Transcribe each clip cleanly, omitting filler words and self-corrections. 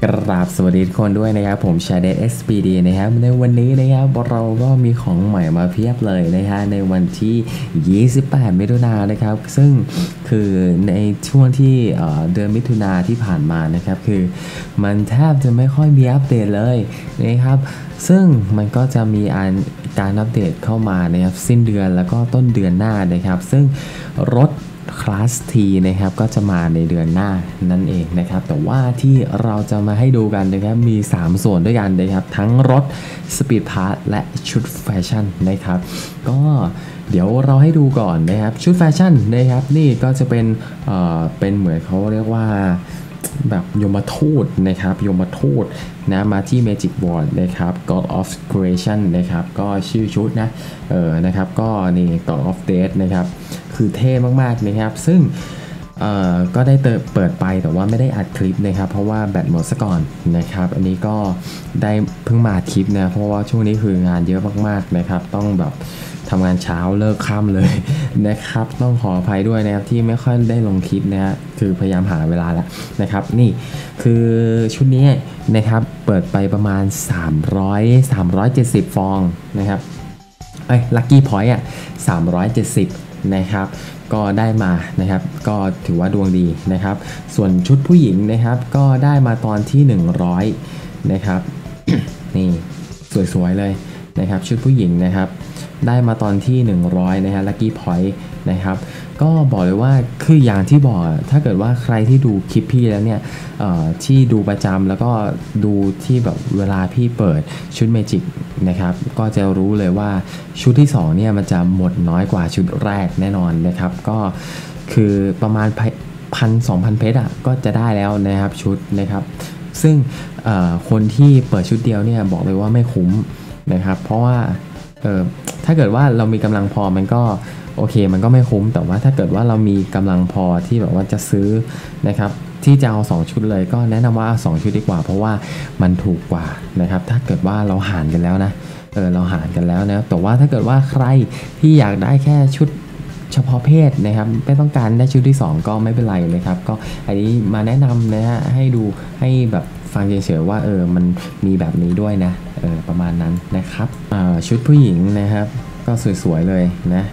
กราบสวัสดีทุกคนด้วยนะครับผมชาเดช SPD นะครับในวันนี้นะครับเราก็มีของใหม่มาเพียบเลยนะฮะในวันที่28มิถุนายนนะครับซึ่งคือในช่วงที่เดือนมิถุนายนที่ผ่านมานะครับคือมันแทบจะไม่ค่อยมีอัปเดตเลยนะครับซึ่งมันก็จะมีการอัปเดตเข้ามานะครับสิ้นเดือนแล้วก็ต้นเดือนหน้านะครับซึ่งรถคลาส T นะครับก็จะมาในเดือนหน้านั่นเองนะครับแต่ว่าที่เราจะมาให้ดูกันนะครับมี3ส่วนด้วยกันนะครับทั้งรถ Speed Pass และชุดแฟชั่นนะครับก็เดี๋ยวเราให้ดูก่อนนะครับชุดแฟชั่นนะครับนี่ก็จะเป็นเหมือนเขาเรียกว่าแบบยมทูตนะครับยมทูตนะมาที่ Magic Wand นะครับ God of Creation นะครับก็ชื่อชุดนะครับก็นี่ God of Death นะครับคือเท่มากๆนะครับซึ่งก็ได้เปิดไปแต่ว่าไม่ได้อัดคลิปนะครับเพราะว่าแบตหมดซะก่อนนะครับอันนี้ก็ได้เพิ่งมาคลิปนะเพราะว่าช่วงนี้คืองานเยอะมากๆนะครับต้องแบบทำงานเช้าเลิกค่ำเลยนะครับต้องขออภัยด้วยนะครับที่ไม่ค่อยได้ลงคลิปนะฮะคือพยายามหาเวลาแล้วนะครับนี่คือชุดนี้นะครับเปิดไปประมาณ370ฟองนะครับลัคกี้พอยต์370นะครับก็ได้มานะครับก็ถือว่าดวงดีนะครับส่วนชุดผู้หญิงนะครับก็ได้มาตอนที่100นะครับ นี่สวยๆเลยนะครับชุดผู้หญิงนะครับได้มาตอนที่100นะฮะ Lucky Point นะครับก็บอกเลยว่าคืออย่างที่บอกถ้าเกิดว่าใครที่ดูคลิปพี่แล้วเนี่ยที่ดูประจำแล้วก็ดูที่แบบเวลาพี่เปิดชุดเมจิกนะครับก็จะรู้เลยว่าชุดที่2เนี่ยมันจะหมดน้อยกว่าชุดแรกแน่นอนนะครับก็คือประมาณ1,000-2,000 เพชรก็จะได้แล้วนะครับชุดนะครับซึ่งคนที่เปิดชุดเดียวเนี่ยบอกเลยว่าไม่คุ้มนะครับเพราะว่าถ้าเกิดว่าเรามีกำลังพอมันก็โอเคมันก็ไม่คุ้มแต่ว่าถ้าเกิดว่าเรามีกำลังพอที่แบบว่าจะซื้อนะครับที่จะเอา2ชุดเลยก็แนะนำว่า2ชุดดีกว่าเพราะว่ามันถูกกว่านะครับถ้าเกิดว่าเราหารกันแล้วนะเราหารกันแล้วนะแต่ว่าถ้าเกิดว่าใครที่อยากได้แค่ชุดเฉพาะเพศนะครับไม่ต้องการได้ชุดที่2ก็ไม่เป็นไรนะครับก็อันนี้มาแนะนำนะฮะให้ดูให้แบบฟังเฉยๆว่ามันมีแบบนี้ด้วยนะประมาณนั้นนะครับชุดผู้หญิงนะครับก็สวยๆเลยนะ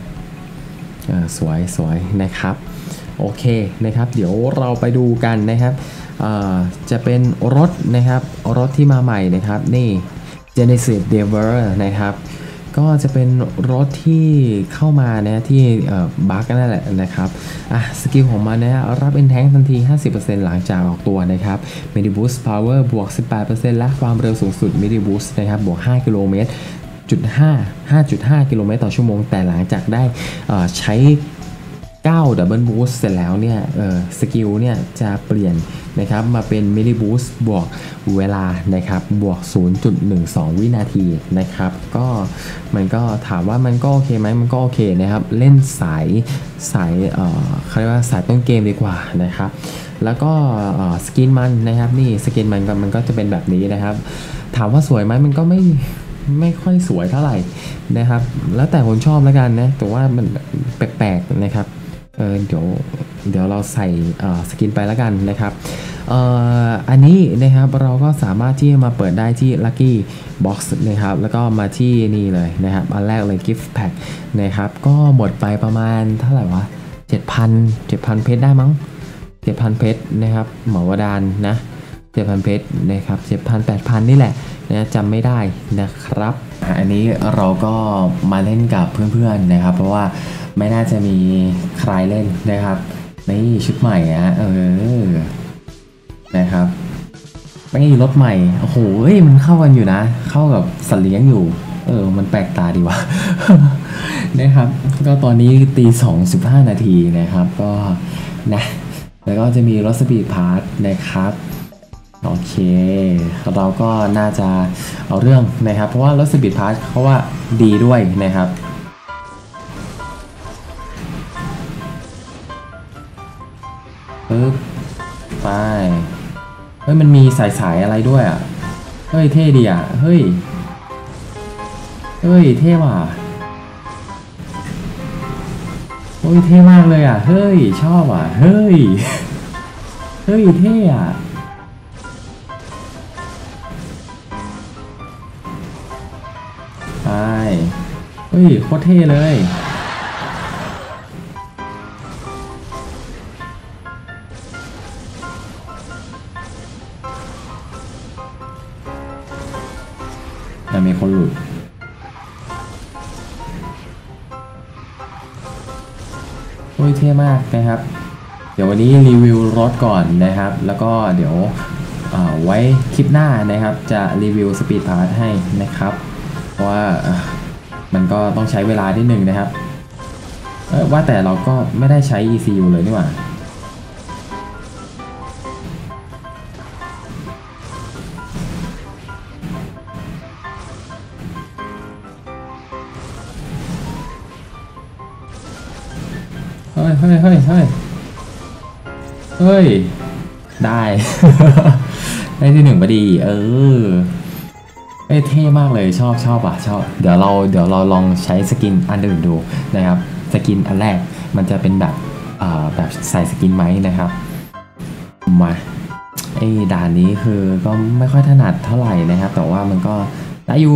สวยๆนะครับโอเคนะครับเดี๋ยวเราไปดูกันนะครับจะเป็นรถนะครับรถที่มาใหม่นะครับนี่ Genesis Diver นะครับก็จะเป็นรถที่เข้ามานะที่บั๊กนั่นแหละนะครับสกิลของมันนะรับอินแทงทันที 50% หลังจากออกตัวนะครับ Midi Boost Power บวก 18% และความเร็วสูงสุด Midi Boost นะครับบวก 5 กิโลเมตร5.5 กิโลเมตรต่อชั่วโมงแต่หลังจากได้ใช้9 Double Boost เสร็จแล้วเนี่ยสกิลเนี่ยจะเปลี่ยนนะครับมาเป็น Midi Boost บวกเวลานะครับบวก 0.12 วินาทีนะครับก็มันก็ถามว่ามันก็โอเคไหมมันก็โอเคนะครับเล่นสายเขาเรียกว่าสายต้นเกมดีกว่านะครับแล้วก็สกินมันนะครับนี่สกินมันก็จะเป็นแบบนี้นะครับถามว่าสวยไหมมันก็ไม่ค่อยสวยเท่าไหร่นะครับแล้วแต่คนชอบแล้วกันนะแต่ว่ามันแปลกๆนะครับเดี๋ยวเราใส่สกินไปแล้วกันนะครับอันนี้นะครับเราก็สามารถที่จะมาเปิดได้ที่ Lucky Box นะครับแล้วก็มาที่นี่เลยนะครับอันแรกเลย Gift Pack นะครับก็หมดไปประมาณเท่าไหร่วะ 7,000 เพชรได้มั้ง 7,000 เพชรนะครับหมอวดานนะ 7,000 เพชรนะครับ 7,000-8,000 นี่แหละนะจำไม่ได้นะครับอันนี้เราก็มาเล่นกับเพื่อนๆนะครับเพราะว่าไม่น่าจะมีใครเล่นนะครับนี่ชุดใหม่นะครับไม่รถใหม่โอ้โหมันเข้ากันอยู่นะเข้ากับสัตว์เลี้ยงอยู่มันแปลกตาดีวะ นะครับก็ตอนนี้ตี2:15 นาทีนะครับก็นะแล้วก็จะมีรถสปีดพาร์ทนะครับโอเคเราก็น่าจะเอาเรื่องนะครับเพราะว่ารถสปีดพาร์ทเขาว่าดีด้วยนะครับปึ๊บไปมันมีสายอะไรด้วยเท่ดีเฮ้ยเท่ว่ะเท่มากเลยเฮ้ยชอบเฮ้ยเท่เฮ้ยโคตรเท่เลยแต่มีคนหลุดโอ้ยเท่มากนะครับเดี๋ยววันนี้รีวิวรถก่อนนะครับแล้วก็เดี๋ยวไว้คลิปหน้านะครับจะรีวิวสปีดพาร์ทให้นะครับเพราะว่ามันก็ต้องใช้เวลานิดนึงนะครับว่าแต่เราก็ไม่ได้ใช้ ECU เลยนี่หว่าเฮ้ยได้ ได้ที่หนึ่งพอดีเท่มากเลยชอบอ่ะชอบเดี๋ยวเราลองใช้สกินอันอื่นดูนะครับสกินอันแรกมันจะเป็นแบบแบบใส่สกินไหมนะครับมาด่านนี้คือก็ไม่ค่อยถนัดเท่าไหร่นะครับแต่ว่ามันก็ได้อยู่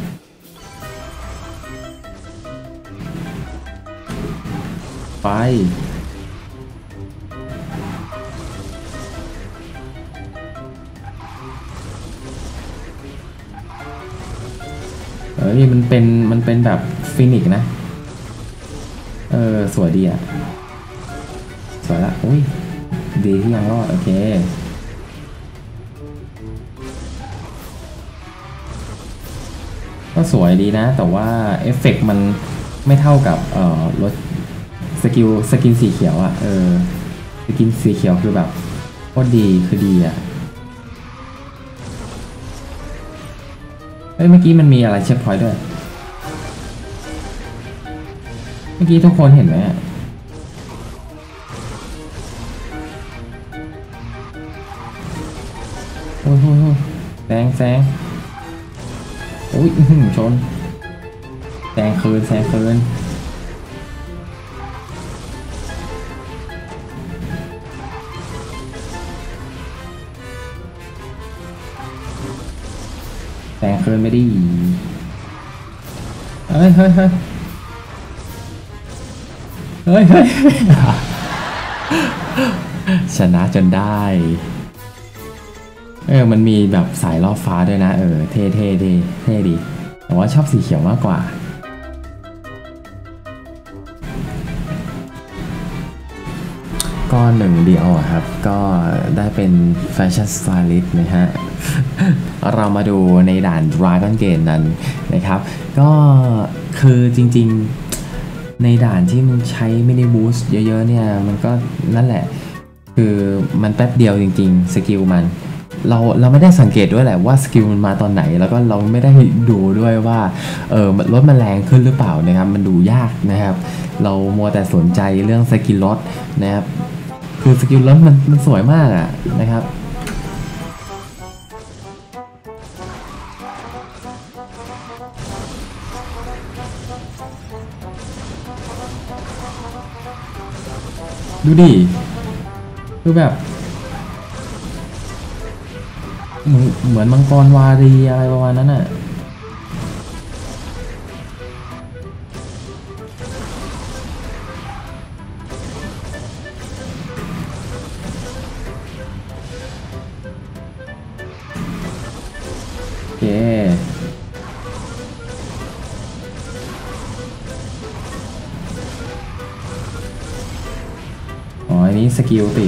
ไปมันเป็นแบบฟินิกนะสวยดีอ่ะสวยละอุ้ยดีที่ยังรอดโอเคก็สวยดีนะแต่ว่าเอฟเฟกต์มันไม่เท่ากับรถสกินสีเขียวอ่ะสกินสีเขียวคือแบบโคตรดีคือดีอ่ะเมื่อกี้มันมีอะไรเช็คพอยต์ด้วยเมื่อกี้ทุกคนเห็นไหมโอ้โหแซงอุ้ยชนแซงคืนแซงคืนไม่ดีเฮ้ยชนะจนได้มันมีแบบสายล่อฟ้าด้วยนะเท่ดีแต่ว่าชอบสีเขียวมากกว่าก็หนึ่งเดียวครับก็ได้เป็นแฟชั่นสไตลิสต์นะฮะเรามาดูในด่าน Dragon Gate นั้นนะครับก็คือจริงๆในด่านที่มันใช้มินิบูสต์เยอะๆเนี่ยมันก็นั่นแหละคือมันแป๊บเดียวจริงๆสกิลมันเราไม่ได้สังเกตด้วยแหละว่าสกิลมันมาตอนไหนแล้วก็เราไม่ได้ดูด้วยว่ารถมันแรงขึ้นหรือเปล่านะครับมันดูยากนะครับเรามัวแต่สนใจเรื่องสกิลรถนะครับคือสกิลรถมันสวยมากอะนะครับดูดิคือแบบเหมือนมังกรวารีอะไรประมาณนั้นอ่ะโอเคอันนี้สกิลติด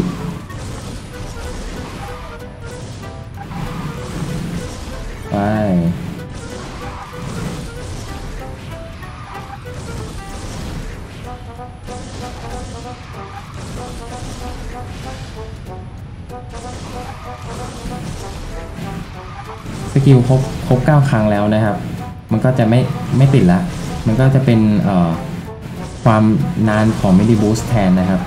ไปสกิลครบ9 ครั้งแล้วนะครับมันก็จะไม่ติดละมันก็จะเป็นความนานของมินิบูสต์แทนนะครับ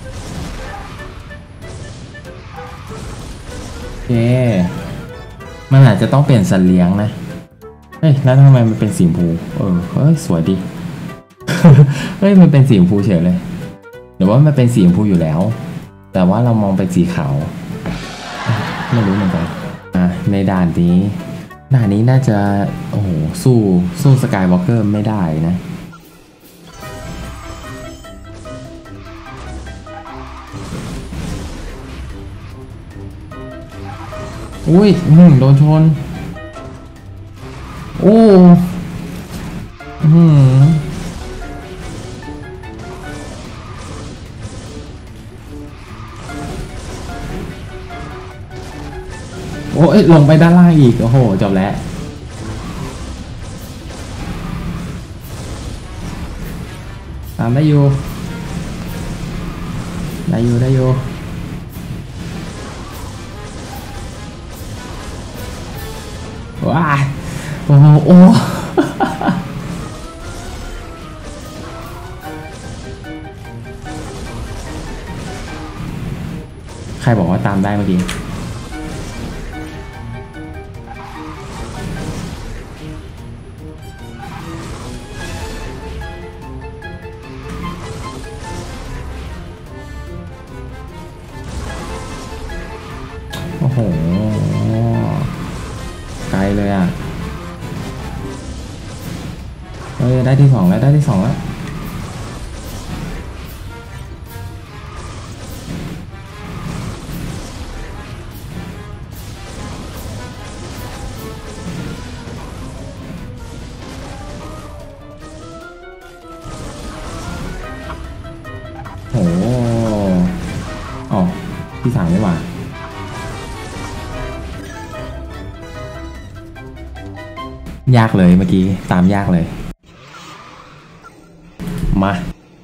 โอเคมันอาจจะต้องเปลี่ยนสัตว์เลี้ยงนะเฮ้ยแล้วทำไมมันเป็นสีชมพูเฮ้ยสวยดี เฮ้ยมันเป็นสีชมพูเฉยเลยหรือว่ามันเป็นสีชมพูอยู่แล้วแต่ว่าเรามองเป็นสีขาวไม่รู้เหมือนกันในด่านนี้น่าจะโอ้โหสู้สกายวอล์กเกอร์ไม่ได้นะอุ้ยโดนชนโอ้โอ้ยลงไปด้านล่างอีกโอ้โหจบแล้วตามได้อยู่ว้าโอ้โหใครบอกว่าตามได้เมื่อกี้โอ้โหไกลเลยอ่ะได้ที่ 2แล้วโอ้อ๋อที่ 3ไม่หว่ายากเลยเมื่อกี้ตามยากเลยมา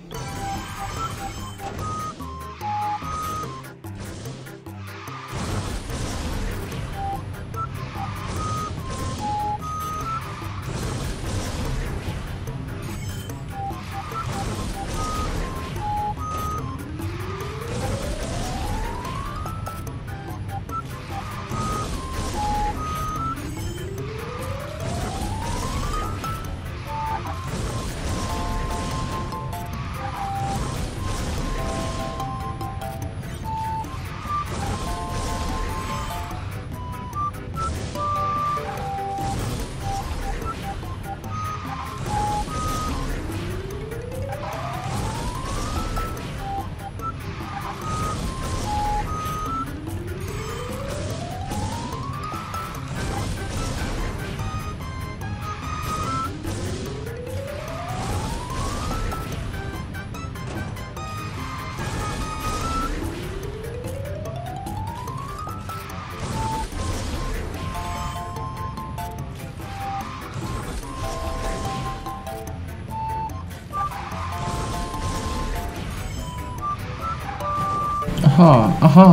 อ๋อ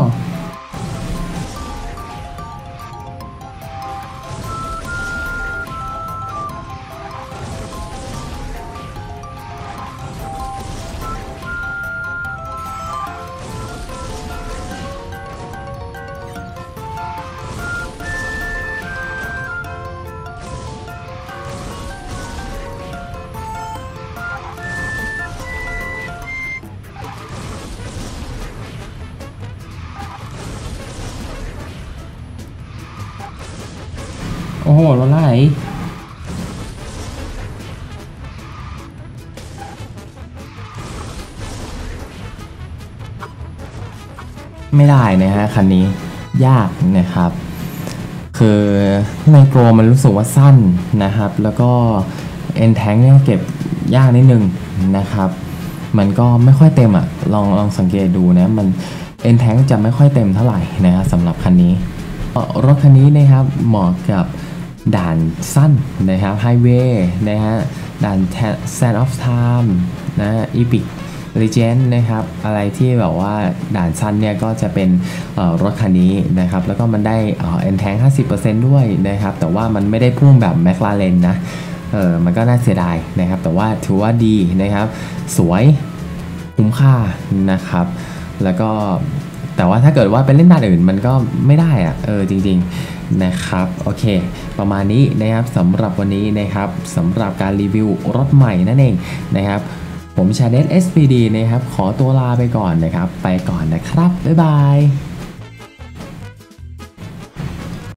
โอ้โหรถไหลไม่ได้นะฮะคันนี้ยากนะครับคือไมโครมันรู้สึกว่าสั้นนะครับแล้วก็เอ็นแทงเนี่ยเก็บยากนิดนึงนะครับมันก็ไม่ค่อยเต็มอ่ะลองสังเกตดูนะมันเอ็นแทงจะไม่ค่อยเต็มเท่าไหร่นะฮะสำหรับคันนี้รถคันนี้นะครับเหมาะกับด่านสั้นนะครับไฮเวย์นะฮะด่าน Sand of Time นะ Epic Legend นะครับอะไรที่แบบว่าด่านสั้นเนี่ยก็จะเป็นรถคันนี้นะครับแล้วก็มันได้N-Tank 50% ด้วยนะครับแต่ว่ามันไม่ได้พุ่งแบบ McLaren นะมันก็น่าเสียดายนะครับแต่ว่าถือว่าดีนะครับสวยคุ้มค่านะครับแล้วก็แต่ว่าถ้าเกิดว่าเป็นเล่นด่านอื่นมันก็ไม่ได้อะจริงๆนะครับโอเคประมาณนี้นะครับสำหรับวันนี้นะครับสำหรับการรีวิวรถใหม่นั่นเองนะครับผมชาเดน SPD นะครับขอตัวลาไปก่อนนะครับไปก่อนนะครับบ๊ายบาย